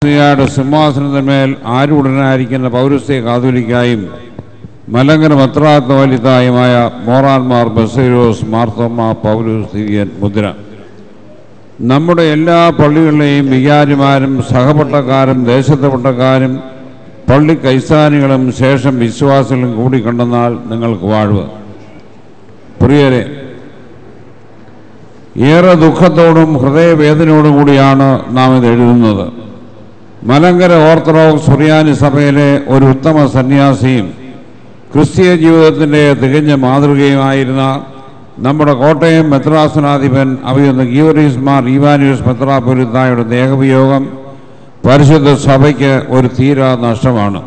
ശ്രീയുടെ സിംഹാസനത്തിന്മേൽ ആരൂഢനായിരിക്കുന്ന പൗരസ്ത്യ കാതോലിക്കായും മലങ്കര മെത്രാപ്പോലീത്തായുമായ മോറാൻമാർ ബസേലിയോസ് മാർത്തോമ്മ പൗലോസ് ദിവ്യൻ മുദ്ര. നമ്മുടെ എല്ലാ പള്ളികളിലെയും വികാരിമാരും സഹപട്ടക്കാരും ദേശത്തുപട്ടക്കാരും പള്ളി കൈസ്ഥാനികളും ശേഷം വിശ്വാസികളും കൂടി കണ്ടെന്നാൽ നിങ്ങൾക്ക് വാഴ്വ്. പ്രിയരെ, ഏറെ ദുഃഖത്തോടും ഹൃദയവേദനയോടും കൂടിയാണ് നാം ഇത് എഴുതുന്നത്. മലങ്കര ഓർത്തഡോക്സ് സുറിയാനി സഭയിലെ ഒരു ഉത്തമ സന്യാസിയും ക്രിസ്തീയ ജീവിതത്തിൻ്റെ തികഞ്ഞ മാതൃകയുമായിരുന്ന നമ്മുടെ കോട്ടയം മെത്രാസനാധിപൻ അഭിയന്ത ഗീവർഗീസ് മാർ ഈവാനിയോസ് മെത്രാപ്പോലീത്തായുടെ ദേഹവിയോഗം പരിശുദ്ധ സഭയ്ക്ക് ഒരു തീരാ നഷ്ടമാണ്.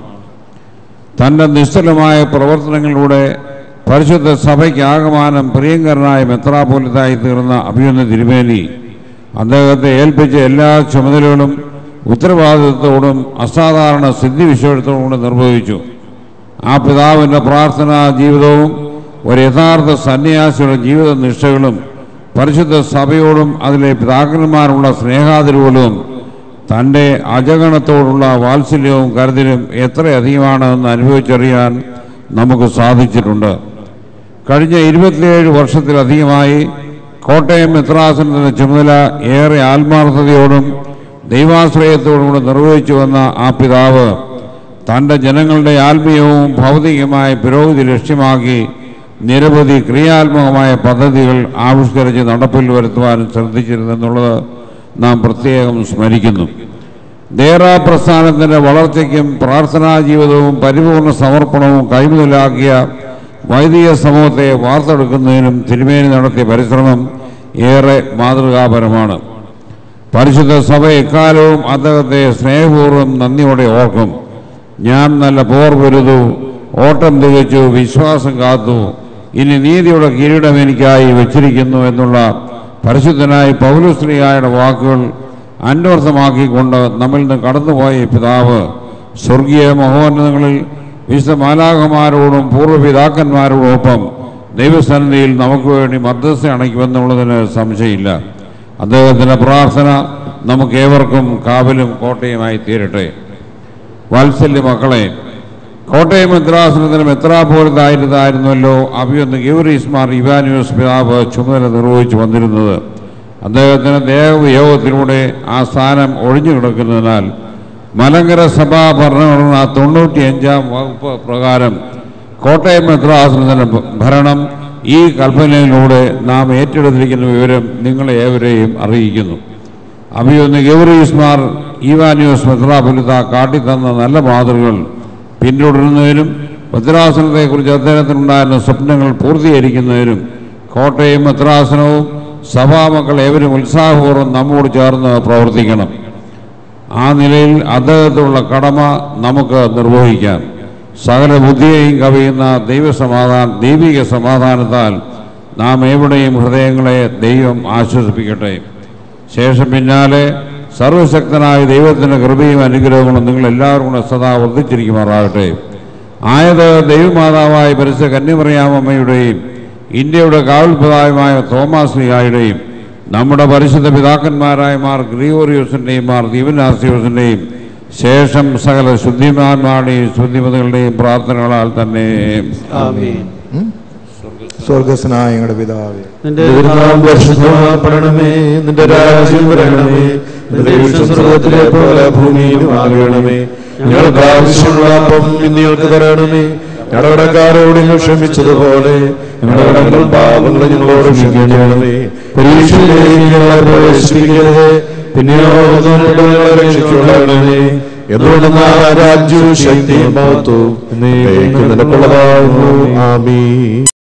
തൻ്റെ നിശ്ചലമായ പ്രവർത്തനങ്ങളിലൂടെ പരിശുദ്ധ സഭയ്ക്ക് ആകമാനം പ്രിയങ്കരനായ മെത്രാപ്പോലീത്തായി തീർന്ന അഭിയന്ത തിരുമേനി അദ്ദേഹത്തെ ഏൽപ്പിച്ച എല്ലാ ചുമതലകളും ഉത്തരവാദിത്വത്തോടും അസാധാരണ സിദ്ധിവിശേഷത്തോടും കൂടെ നിർവഹിച്ചു. ആ പിതാവിൻ്റെ പ്രാർത്ഥനാ ജീവിതവും ഒരു യഥാർത്ഥ സന്യാസിയുടെ ജീവിത നിഷ്ഠകളും പരിശുദ്ധ സഭയോടും അതിലെ പിതാക്കന്മാരുള്ള സ്നേഹാതിരുകളും തൻ്റെ അജഗണത്തോടുള്ള വാത്സല്യവും കരുതലും എത്രയധികമാണെന്ന് അനുഭവിച്ചറിയാൻ നമുക്ക് സാധിച്ചിട്ടുണ്ട്. കഴിഞ്ഞ 27 വർഷത്തിലധികമായി കോട്ടയം മെത്രാസനത്തിൻ്റെ ചുമതല ഏറെ ആത്മാർത്ഥതയോടും ദൈവാശ്രയത്തോടും കൂടെ നിർവഹിച്ചു വന്ന ആ പിതാവ് തൻ്റെ ജനങ്ങളുടെ ആത്മീയവും ഭൗതികമായ പുരോഗതി ലക്ഷ്യമാക്കി നിരവധി ക്രിയാത്മകമായ പദ്ധതികൾ ആവിഷ്കരിച്ച് നടപ്പിൽ വരുത്തുവാനും ശ്രദ്ധിച്ചിരുന്നെന്നുള്ളത് നാം പ്രത്യേകം സ്മരിക്കുന്നു. ദേറ പ്രസ്ഥാനത്തിൻ്റെ വളർച്ചയ്ക്കും പ്രാർത്ഥനാ ജീവിതവും പരിപൂർണ സമർപ്പണവും കൈമുതലാക്കിയ വൈദിക സമൂഹത്തെ വാർത്തെടുക്കുന്നതിനും തിരുമേനി നടത്തിയ പരിശ്രമം ഏറെ മാതൃകാപരമാണ്. പരിശുദ്ധ സഭ എക്കാലവും അദ്ദേഹത്തെ സ്നേഹപൂർവ്വം നന്ദിയോടെ ഓർക്കും. ഞാൻ നല്ല പോർ പൊരുതു, ഓട്ടം തികച്ചു, വിശ്വാസം കാത്തു, ഇനി നീതിയുടെ കിരീടം എനിക്കായി വച്ചിരിക്കുന്നു എന്നുള്ള പരിശുദ്ധനായ പൗലോസ്ലീഹായുടെ വാക്കുകൾ അന്വർത്ഥമാക്കിക്കൊണ്ട് നമ്മിൽ നിന്ന് കടന്നുപോയ പിതാവ് സ്വർഗീയ മഹോന്നതങ്ങളിൽ വിശുദ്ധ മാലാഖമാരോടും പൂർവ്വപിതാക്കന്മാരോടൊപ്പം ദൈവസന്നിധിയിൽ നമുക്ക് വേണ്ടി മധ്യസ്ഥ അണയ്ക്കുമെന്നുള്ളതിന് സംശയമില്ല. അദ്ദേഹത്തിൻ്റെ പ്രാർത്ഥന നമുക്കേവർക്കും കാവലും കോട്ടയുമായി തീരട്ടെ. വാത്സല്യ മക്കളെ, കോട്ടയം മെത്രാസനത്തിന് മെത്രാപ്പോലീത്തായിരുന്നല്ലോ അഭിയന്ത ഗീവർഗീസ് മാർ ഈവാനിയോസ് പിതാവ് ചുമതല നിർവഹിച്ചു വന്നിരുന്നത്. അദ്ദേഹത്തിന് ദേഹവിയോഗത്തിലൂടെ ആ സ്ഥാനം ഒഴിഞ്ഞു കിടക്കുന്നതിനാൽ മലങ്കര സഭാ ഭരണഘടന 95-ാം വകുപ്പ് പ്രകാരം കോട്ടയം മെത്രാസനത്തിൻ്റെ ഭരണം ഈ കൽപ്പനയിലൂടെ നാം ഏറ്റെടുത്തിരിക്കുന്ന വിവരം നിങ്ങളെ ഏവരെയും അറിയിക്കുന്നു. അഭിയന്ത ഗീവർഗീസ് മാർ ഈവാനിയോസ് മെത്രാപ്പോലീത്ത കാട്ടിത്തന്ന നല്ല മാതൃകകൾ പിന്തുടരുന്നതിനും മെത്രാസനത്തെക്കുറിച്ച് അദ്ദേഹത്തിനുണ്ടായിരുന്ന സ്വപ്നങ്ങൾ പൂർത്തീകരിക്കുന്നതിനും കോട്ടയം മെത്രാസനവും സഭാമക്കൾ ഏവരും ഉത്സാഹപൂർവ്വം നമ്മോട് ചേർന്ന് പ്രവർത്തിക്കണം. ആ നിലയിൽ അദ്ദേഹത്തിനുള്ള കടമ നമുക്ക് നിർവഹിക്കാം. സകല ബുദ്ധിയെയും കവിയുന്ന ദൈവിക സമാധാനത്താൽ നാം എവിടെയും ഹൃദയങ്ങളെ ദൈവം ആശ്വസിപ്പിക്കട്ടെ. ശേഷം പിന്നാലെ സർവശക്തനായ ദൈവത്തിൻ്റെ കൃപയും അനുഗ്രഹങ്ങളും നിങ്ങളെല്ലാവരും കൂടെ സദാ വർദ്ധിച്ചിരിക്കുമാറാകട്ടെ. ആയത് ദൈവമാതാവായ പരിശുദ്ധ കന്യമറിയാമ്മയുടെയും ഇന്ത്യയുടെ കാവൽപിതാവുമായ തോമാശ്ലീഹായുടെയും നമ്മുടെ പരിശുദ്ധ പിതാക്കന്മാരായ മാർ ഗ്രിഗോറിയോസിൻ്റെയും മാർ ദീവനാസ്യോസിൻ്റെയും ശേഷം സകല ശുദ്ധിമാന്മാരുടെയും ശുദ്ധിമതികളുടെയും പ്രാർത്ഥനകളാൽ തന്നെ സ്വർഗസ്നായ ഞങ്ങളുടെ പിതാവേ, നിന്റെ നാമം പരിശുദ്ധമാക്കണമേ, നിന്റെ രാജ്യം വരണമേ, നിന്റെ ഇഷ്ടം സ്വർഗ്ഗത്തിലെ പോലെ ഭൂമിയിലും ആകണമേ. ഞങ്ങൾക്ക് ആവശ്യമുള്ള അപ്പം ഇന്ന് ഞങ്ങൾക്ക് തരണമേ. ഞങ്ങളുടെ കടക്കാരോട് ഞങ്ങൾ ക്ഷമിച്ചതുപോലെ ഞങ്ങളുടെ പാപങ്ങൾ ഞങ്ങളോട് ക്ഷമിക്കണമേ. പരീക്ഷയിലേക്ക് ഞങ്ങളെ പ്രവേശിപ്പിക്കരുത്, പിന്നെയോ ഞങ്ങളെ രക്ഷിച്ചുകൊള്ളണമേ. എന്തുകൊണ്ടെന്നാൽ രാജ്യവും ശക്തിയും മഹത്വവും എന്നേക്കും നിനക്കുള്ളതാകുന്നു. ആമീൻ.